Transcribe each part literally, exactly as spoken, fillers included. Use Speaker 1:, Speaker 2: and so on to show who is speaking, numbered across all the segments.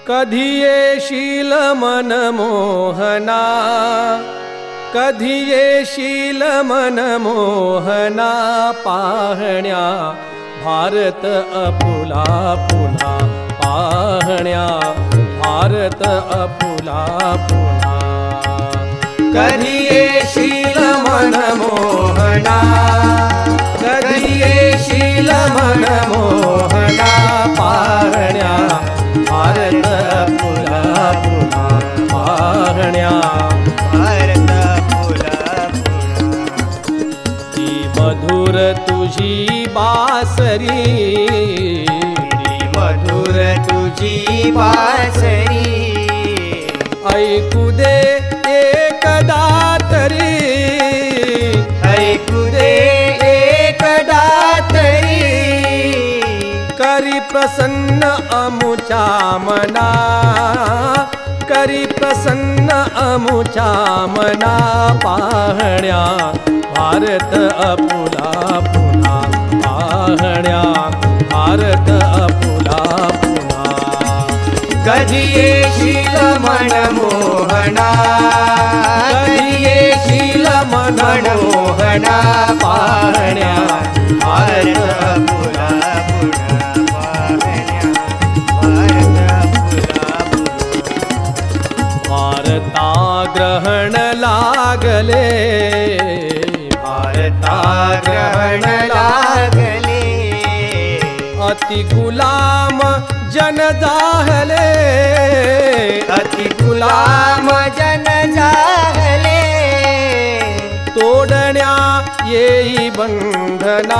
Speaker 1: कधी येशील मन मोहना, कधी येशील मन मोहना, पाहण्या भारत अपुला पुन्हा, पाहण्या भारत अपुला पुन्हा.
Speaker 2: कधी येशील मन मोहना, कधी येशील मन मोहना, पाहण्या भारत अपुला पुन्हा, पाहण्या भारत अपुला पुन्हा.
Speaker 1: ती मधुर तुझी बासरी,
Speaker 2: ती मधुर तुझी बासरी,
Speaker 1: ऐकू दे एकदा तरी,
Speaker 2: ऐकू दे एकदा तरी,
Speaker 1: करी प्रसन्न अमुच्या मना, करी प्रसन्न अमुच्या मना, पाहण्या भारत अपुला पुन्हा, पाहण्या भारत अपुला पुन्हा.
Speaker 2: कधी येशील मन मोहना, कधी येशील मन मोहना, पाहण्या भारत अपुला पुन्हा, पाहण्या भारत अपुला पुन्हा.
Speaker 1: भारता ग्रहण लागले,
Speaker 2: भारता ग्रहण लागले,
Speaker 1: अति गुलाम जन जाहले,
Speaker 2: अति गुलाम जन जाहले,
Speaker 1: तोडण्या येई बंधना,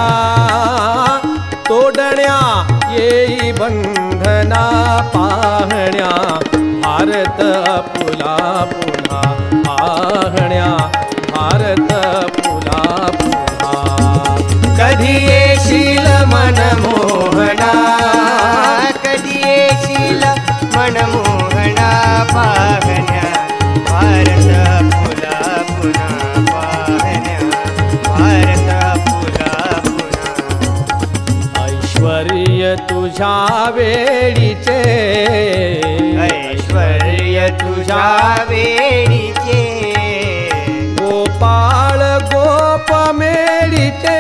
Speaker 1: तोडण्या येई बंधना, पाहण्या भारत अपुला पुन्हा, पाहण्या भारत अपुला पुन्हा.
Speaker 2: कधी येशील मन मोहना, कधी येशील मन मोहना, पाहण्या भारत अपुला पुन्हा, पाहण्या भारत अपुला पुन्हा.
Speaker 1: ऐश्वर्य तुझ्या वेळीचे,
Speaker 2: ऐश्वर्य तुझ्या वेळीचे,
Speaker 1: गोपाळ गोप मेळीचे,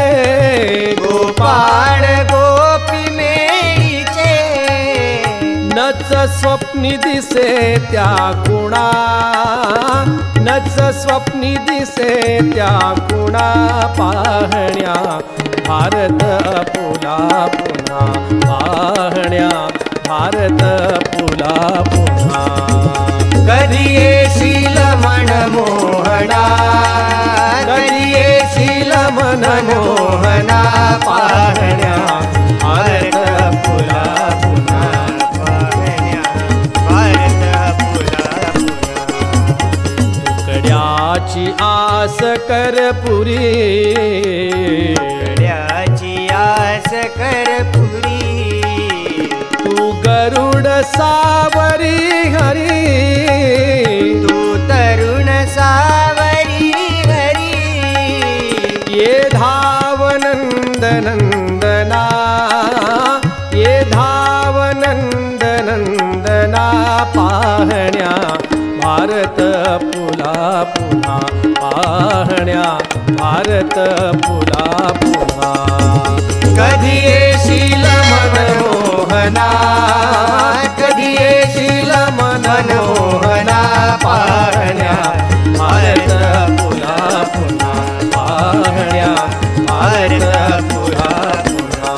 Speaker 2: गोपाळ गोपी मेळीचे,
Speaker 1: नच स्वप्नी दिसे त्या कुणा, नच स्वप्नी दिसे त्या कुणा, पाहण्या भारत अपुला पुन्हा, पाहण्या भारत अपुला पुन्हा.
Speaker 2: कधी येशील मन मोहना, कधी येशील मन मोहना, पाहण्या भारत अपुला पुन्हा, पाहण्या भारत अपुला पुन्हा.
Speaker 1: तुकड्याची आस कर पुरी,
Speaker 2: तुकड्याची आस कर पुरी,
Speaker 1: तू गरुड सावरी हरी,
Speaker 2: तू तरुण सावरी हरी,
Speaker 1: ये धाव नंद नंदना, ये धाव नंद नंदना, पाहण्या भारत अपुला पुन्हा, पाहण्या भारत अपुला पुन्हा.
Speaker 2: कधी येशील मन मोहना, कधी येशील मन मोहना, पाहण्या भारत अपुला पुन्हा, पाहण्या भारत अपुला पुन्हा.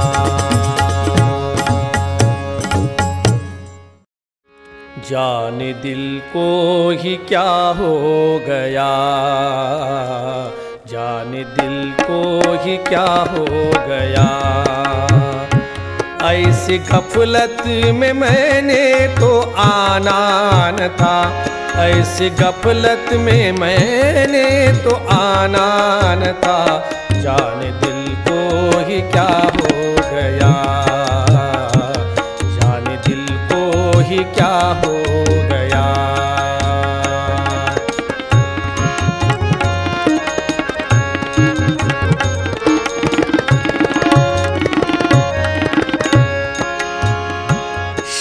Speaker 1: जाने दिल को ही क्या हो गया, जाने दिल को ही क्या हो गया, ऐसी गफलत में मैंने तो आना न था, ऐसी गफलत में मैंने तो आना न था, जाने दिल को ही क्या हो गया, जाने दिल को ही क्या हो गया.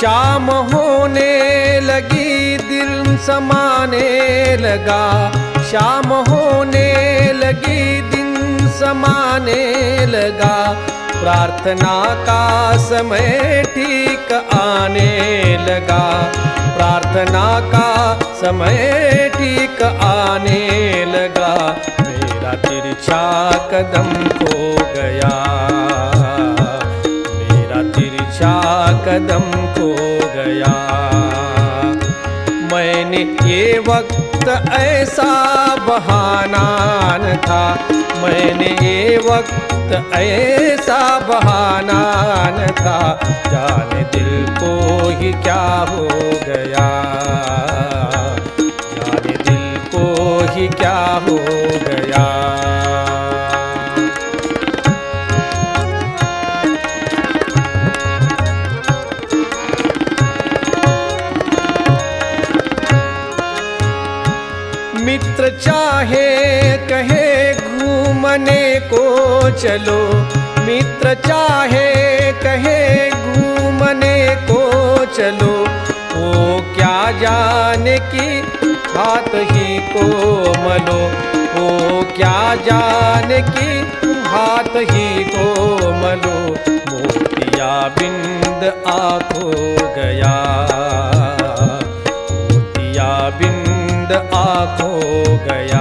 Speaker 1: शाम होने लगी दिल समाने लगा, शाम होने लगी दिन समाने लगा, प्रार्थना का समय ठीक आने लगा, प्रार्थना का समय ठीक आने लगा, मेरा तिरछा कदम खो गया, मेरा तिरछा कदम खो गया। मैंने ये वक्त ऐसा बहाना न था, मैंने ये वक्त ऐसा बहाना न था, जाने दिल को ही क्या हो गया, जाने दिल को ही क्या हो गया। मित्र चाहे कहे घूमने को चलो, मित्र चाहे कहे घूमने को चलो, वो क्या जाने की हाथ ही को मलो, वो क्या जाने की हाथ ही को मलो, मोतिया बिंद आँखो गया, मोतिया बिंद आँखो गया।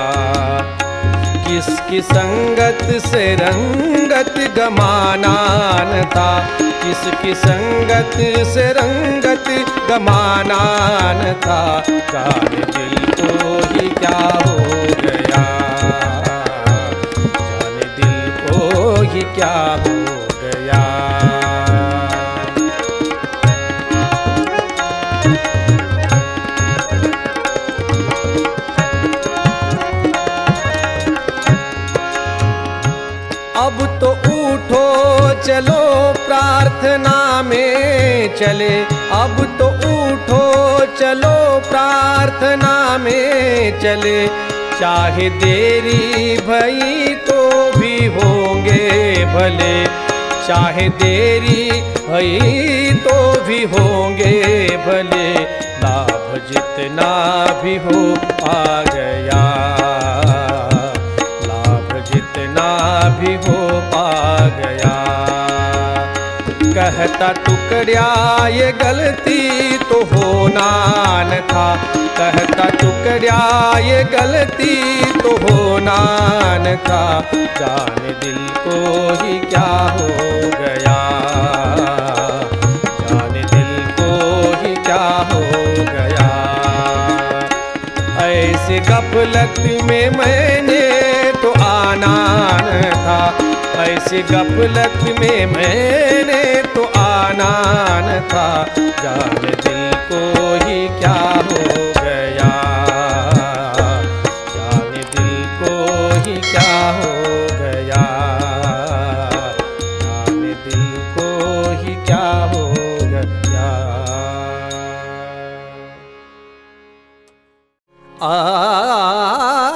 Speaker 1: किसकी संगत से रंगत गमाना न था, किसकी संगत से रंगत गमाना न था, जाने दिल को ही क्या हो गया, जाने दिल को ही क्या हो गया। अब तो उठो चलो प्रार्थना में चले, अब तो उठो चलो प्रार्थना में चले, चाहे देरी भई तो भी होंगे भले, चाहे देरी भई तो भी होंगे भले, लाभ जितना भी हो आ गया, जितना भी हो पा गया। कहता टुकड़िया ये गलती तो होना न था, कहता टुकड़िया ये गलती तो होना न था, जाने दिल को ही क्या हो गया, जाने दिल को ही क्या हो गया। ऐसे गफलत में मैंने तो आना न था, ऐसी गफलत में मैंने तो आना न था, जाने दिल को ही क्या हो गया, जाने दिल को ही क्या हो गया, जाने दिल को ही क्या हो गया। आ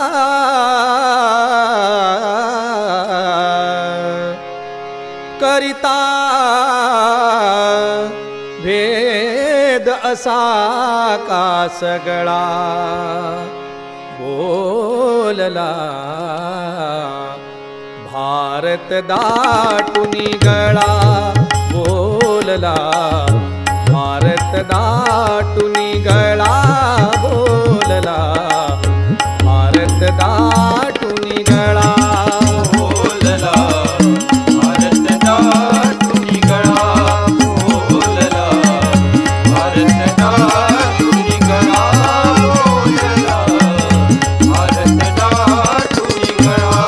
Speaker 1: करिता भेद असा का सगळा, बोलला भारत दाटुनी गळा, बोलला भारत दाटुनी गळा, बोलला भारत दाटुनी गळा, बोलला भारत दाटुनी गळा, बोलला भारत दाटुनी गळा, बोलला भारत दाटुनी गळा।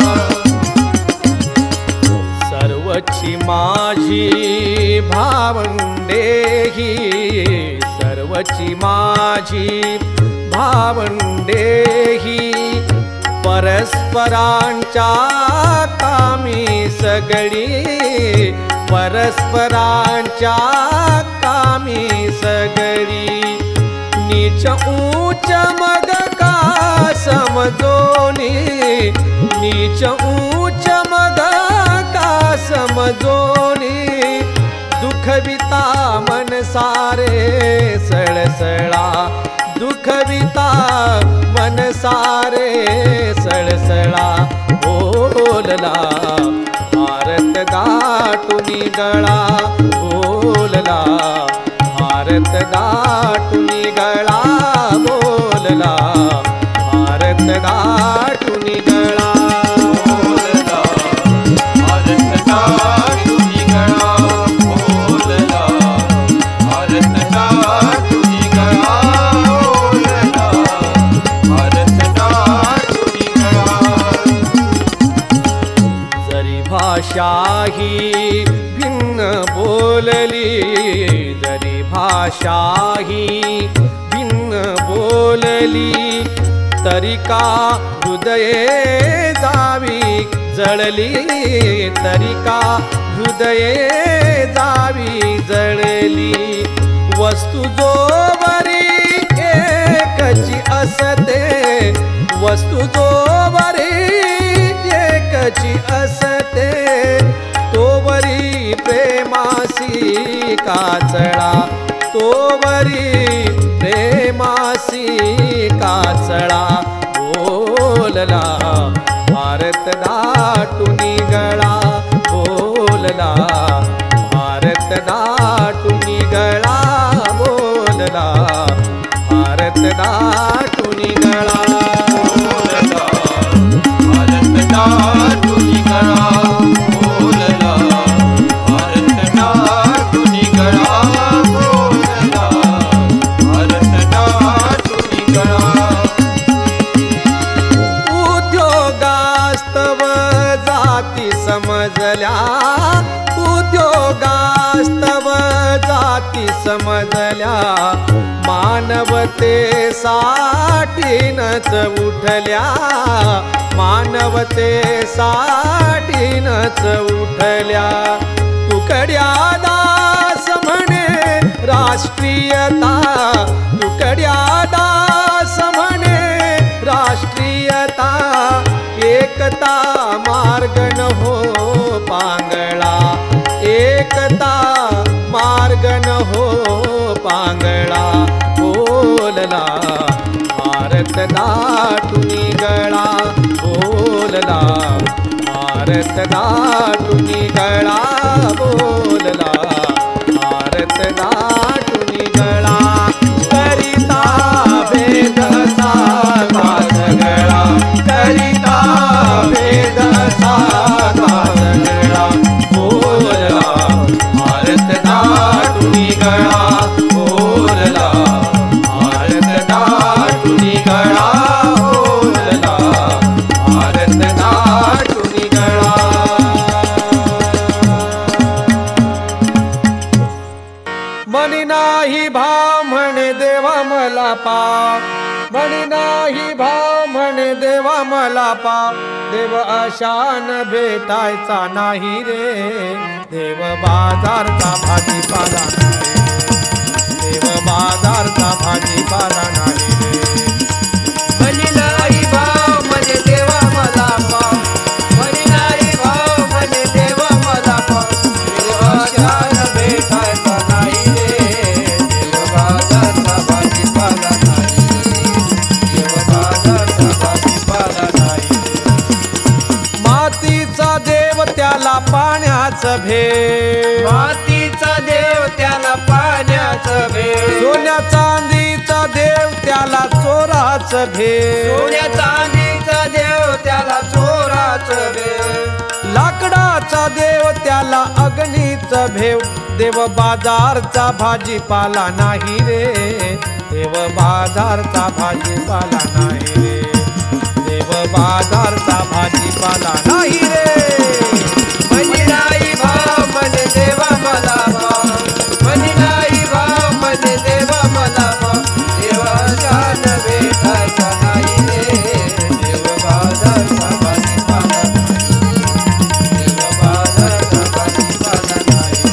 Speaker 1: सर्वची माझी भावंडेही, सर्वची माझी भावंडेही, परस्परांच्या कामी सगळी, परस्परांच्या कामी सगळी, नीच ऊंच मग का समजोनी, नीच ऊंच मग का समजोनी, दुख दुखविता मन सारे सळसळा, दुखविता मन सारे सळसळा. बोलला भारत गाठुनी गळा, बोलला भारत गाठुनी गळा, बोलला भारत गाठुनी गळा.
Speaker 2: बोलला भारत गाठुनी गळा, बोलला भारत गाठुनी गळा, बोलला भारत गाठुनी गळा.
Speaker 1: जरी भाषा ही भिन्न बोलली, जरी भाषा ही भिन्न बोलली, तरी का हृदये जावी जळली, तरी का हृदये जावी जळली. वस्तू जोवरी एकची असते, वस्तू जोवरी एकची असते, तोवरी प्रेमासी काचळा, तोवरी प्रेमासी काचळा. बोलला भारत दाटुनी गळा, बोलला भारत दाटुनी गळा, बोलला भारत दाटुनी गळा.
Speaker 2: बोलला भारत गाठुनी गळा, बोलला भारत गाठुनी गळा, बोलला भारत गाठुनी गळा.
Speaker 1: उद्योगास्तव जाती समजल्या, उद्योगास्तव जाती समजल्या, मानवते साठीनच उठल्या, मानवते साठीनच उठल्या. तुकड्या दास म्हणे राष्ट्रीयता, तुकड्या दास म्हणे राष्ट्रीयता, एकता मार्ग न हो पांगळा, एकता मार्ग न हो पांगळा. बोलला भारत दाटुनी गळा, बोलला भारत दाटुनी गळा, बोलला भारत दाटुनी गळा. करिता भेद साधा सगळा, करिता भेद साधा सगळा. बोलला भारत दाटुनी गळा, बोलला भारत दाटुनी गळा, बोलला भारत दाटुनी गळा. मनी नाही भाव म्हणे देवा मला पाव, मनी नाही भाव म्हणे देवा मला पाव. देव अशान भेटायचा नाही रे, देव बाजारचा भाजीपाला नाही, देव बाजारचा भाजीपाला नाही रे.
Speaker 2: मनी नाही भाव म्हणे देवा मला पाव, मनी नाही भाव म्हणे देवा मला पाव. देव अशान भेटायचा नाही रे, देव बाजारचा भाजीपाला नाही, देव बाजारचा भाजीपाला नाही.
Speaker 1: मातीचा देव त्याला पाण्याचं भेद,
Speaker 2: मातीचा देव त्याला पाण्याचं भेद,
Speaker 1: सोन्या चांदीचा देव त्याला चोराचं भेद,
Speaker 2: सोन्या चांदीचा देव त्याला चोराचं भेद.
Speaker 1: लाकडाचा देव त्याला अग्नीचं भेव. देव बाजारचा भाजीपाला नाही रे, देव बाजारचा भाजीपाला नाही रे, देव बाजारचा भाजीपाला नाही रे.
Speaker 2: मनी नाही भाव म्हणे देवा मला पाव, मनी नाही भाव म्हणे देवा मला पाव. देव अशान भेटायचा नाही रे, देव बाजारचा भाजीपाला नाही, देव बाजारचा भाजीपाला नाही.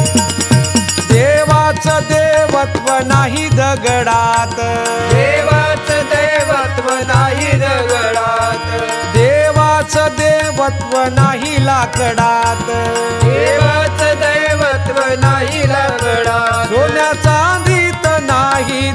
Speaker 1: देवाचं देवत्व नाही दगडात,
Speaker 2: देवाचं देवत्व नाही दगडात,
Speaker 1: देवाचं देवत्व नाही लाकडात,
Speaker 2: देवाचं दैवत्व नाही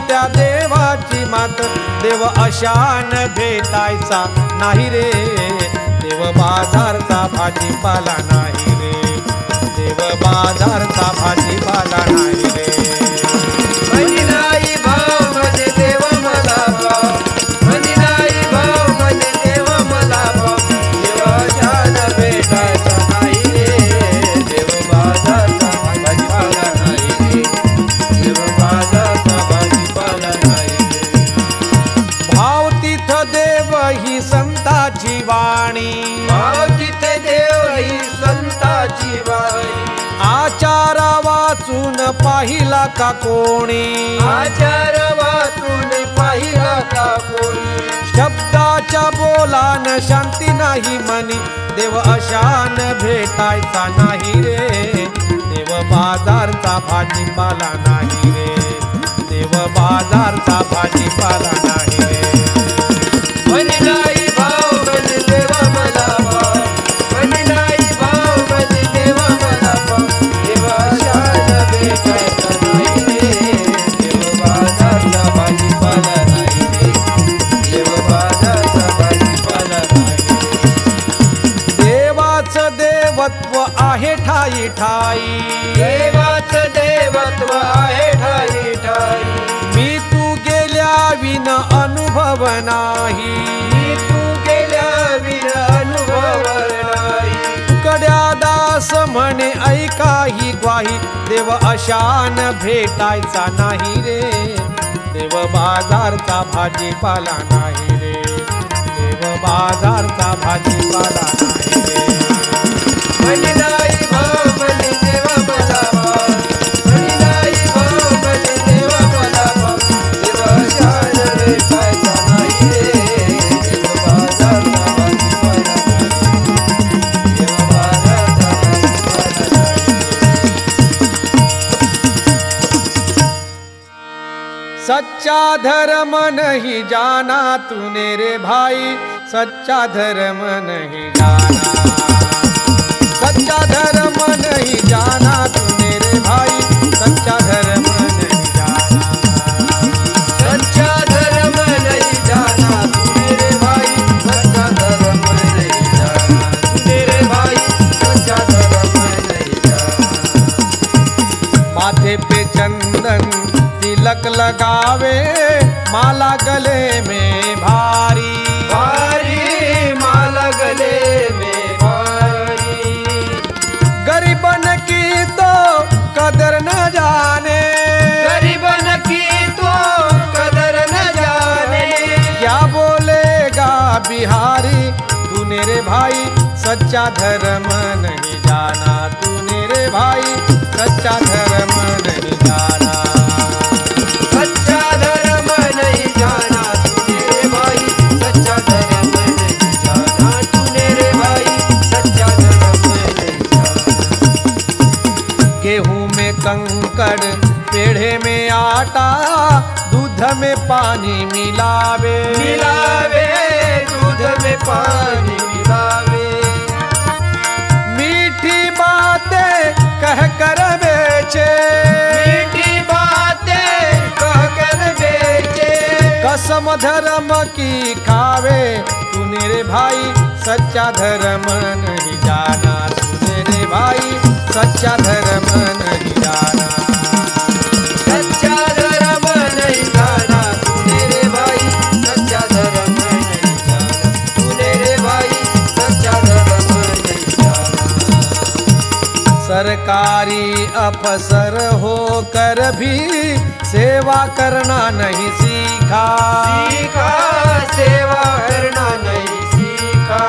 Speaker 1: त्या देवाची मात देव अशान भेटायचा नाही रे देव बाजारचा भाजीपाला नाही रे देव बाजारचा भाजीपाला नाही रे
Speaker 2: मनी नाही भाव म्हणजे देव मला भाव मनी नाही भाव म्हणजे देव मला भाव देव अशान भेटायचा नाही रे देव बाजारचा भाजीपाला नाही रे देव बाजारचा भाजीपाला नाही रे
Speaker 1: भाव तिथ देव ही संताची वाणी
Speaker 2: भाव तिथे देव ही संताची वाणी
Speaker 1: आचारा वाचून पाहिला का कोणी
Speaker 2: आचार वाचून पाहिला का कोणी
Speaker 1: शब्दाच्या बोलान शांती नाही मनी देव अशान भेटायचा नाही रे देव बाजारचा भाजीपाला नाही रे देव बाजारचा भाजीपाला नाही रे
Speaker 2: मनी नाही भाव म्हणजे देव मला भाव मनी नाही भाव म्हणजे देव मला भाव देव अशान भेटायचा नाही रे देव बाजारचा भाजीपाला नाही रे देव बाजारचा भाजीपाला नाही रे
Speaker 1: देवाचं देवत्व आहे ठाई ठाई
Speaker 2: देवाचं देवत्व आहे ठाई ठाई
Speaker 1: मी तू गेल्या विन अनुभव नाही
Speaker 2: मी तू गेल्या विन अनुभव नाही
Speaker 1: तुकड्या दास म्हणे ऐका ही ग्वाही देव अशान भेटायचा नाही रे देव बाजारचा भाजीपाला नाही रे देव बाजारचा भाजीपाला नाही रे
Speaker 2: मनी नाही भाव म्हणजे देव मला भाव मनी नाही भाव म्हणजे देव मला भाव देव अशान भेटायचा नाही रे देव बाजारचा भाजीपाला नाही देव बाजारचा भाजीपाला नाही
Speaker 1: सच्चा धर्म नहीं जाना तूने रे भाई सच्चा धर्म नहीं जाना सच्चा धर्म नहीं जाना तूने रे भाई सच्चा धर्म नहीं जाना
Speaker 2: सच्चा धर्म नहीं जाना तूने रे भाई सच्चा धर्म नहीं जाना तूने रे भाई सच्चा धर्म नहीं जाना
Speaker 1: माथे पे चंदन तिलक लगावे माला गले में भारी
Speaker 2: भारी माला गले में भारी
Speaker 1: गरीबन की तो कदर न जाने
Speaker 2: गरीबन की तो कदर न जाने
Speaker 1: क्या बोलेगा बिहारी तूने रे भाई सच्चा धर्म नहीं जाना तूने रे भाई सच्चा धर्म नहीं जाना
Speaker 2: सच्चा धर्म नहीं जाना तूने रे भाई सच्चा धर्म नहीं जाना तूने रे भाई सच्चा धर्म नहीं जाना
Speaker 1: गेहूं में कंकड़ पेढ़े में आटा दूध में पानी मिलावे
Speaker 2: मिलावे दूध में पानी मिलावे
Speaker 1: मीठी बातें कह कर बेचे
Speaker 2: मीठी बातें कह कर बेचे
Speaker 1: कसम धर्म की खावे तूने रे भाई सच्चा धर्म नहीं जाना तूने रे भाई सच्चा धर्म नहीं जाना
Speaker 2: सच्चा धर्म नहीं जाना तूने रे भाई सच्चा धर्म नहीं जाना तूने रे भाई सच्चा धर्म नहीं जाना
Speaker 1: सरकारी अफसर होकर भी सेवा करना नहीं सीखा
Speaker 2: सीखा सेवा करना नहीं सीखा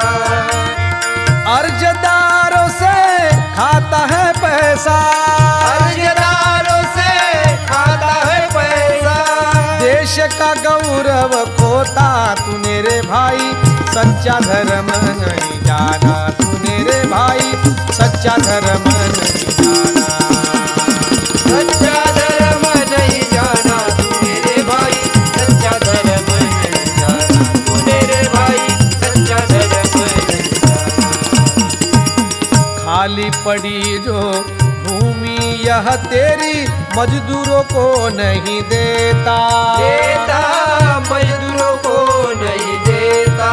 Speaker 1: अर्जदारों से खाता है पैसा
Speaker 2: अर्जदारों से खाता है पैसा
Speaker 1: देश का गौरव खोता तूने रे भाई सच्चा धर्म नहीं जाना तूने रे भाई सच्चा धर्म नहीं जाना
Speaker 2: सच्चा धर्म नहीं जाना तूने रे भाई सच्चा धर्म नहीं जाना तूने रे भाई सच्चा धर्म नहीं जाना
Speaker 1: खाली पड़ी जो भूमि यह तेरी मजदूरों को नहीं देता,
Speaker 2: देता मजदूरों को नहीं देता।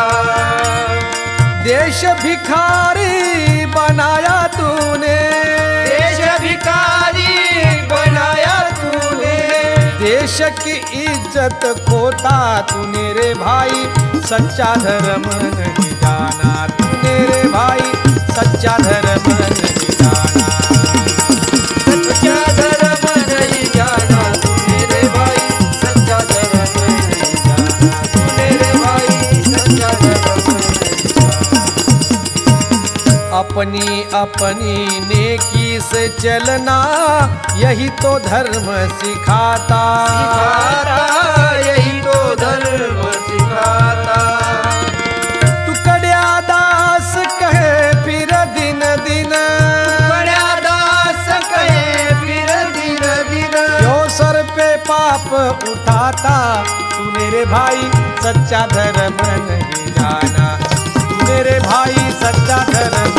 Speaker 1: देश भिखारी बनाया तूने,
Speaker 2: देश भिखारी बनाया तूने।
Speaker 1: देश की इज्जत खोता तूने रे भाई, सच्चा धर्म नहीं जाना तूने रे भाई, सच्चा धर्म नहीं जाना।
Speaker 2: सच्चा धर्म नहीं जाना तूने रे भाई, सच्चा धर्म नहीं जाना तूने रे भाई, सच्चा धर्म नहीं जाना।
Speaker 1: अपनी अपनी नेकी से चलना यही तो धर्म सिखाता,
Speaker 2: सिखाता यही तो धर्म सिखाता।
Speaker 1: तू कड़िया दास कहे फिर दिन दिन,
Speaker 2: बड़ा दास कहे फिर दिन दिन।
Speaker 1: क्यों सर पे पाप उठाता तूने रे भाई, सच्चा धर्म नहीं जाना तूने रे भाई, सच्चा धर्म